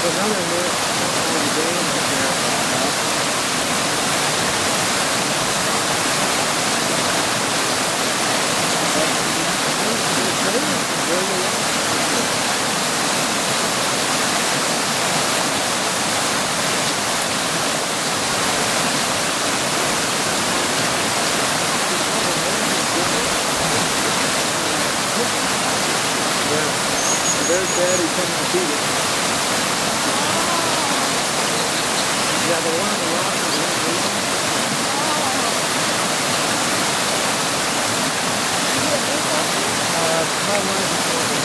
another nest on the dam up there. There's Daddy coming to feed it. Yeah, the one on the rock is leaving. Probably